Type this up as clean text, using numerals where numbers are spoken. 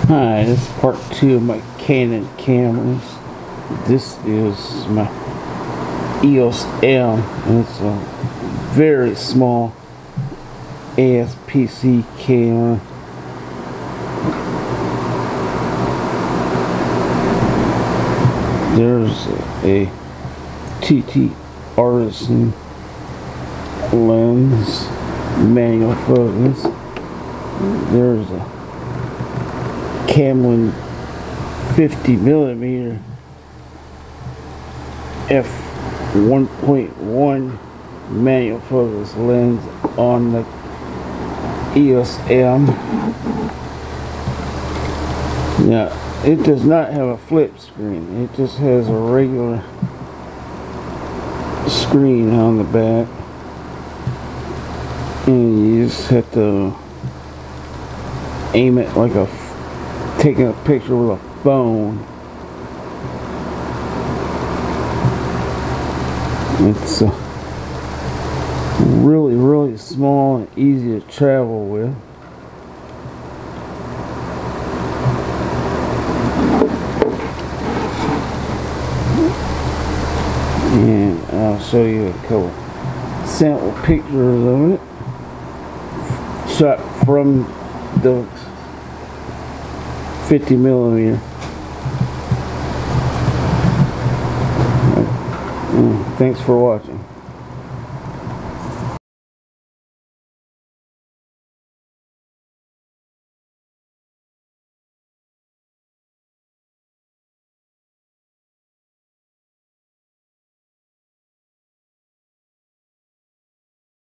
Hi, this is part 2 of my Canon cameras. This is my EOS M, and it's a very small ASPC camera. There's a TTArtisan lens, manual focus. There's a Kamlan 50mm f1.1 manual focus lens on the EOS M. Now, it does not have a flip screen. It just has a regular screen on the back, and you just have to aim it like taking a picture with a phone. It's really small and easy to travel with. And I'll show you a couple sample pictures of it, shot from the 50mm. Thanks for watching.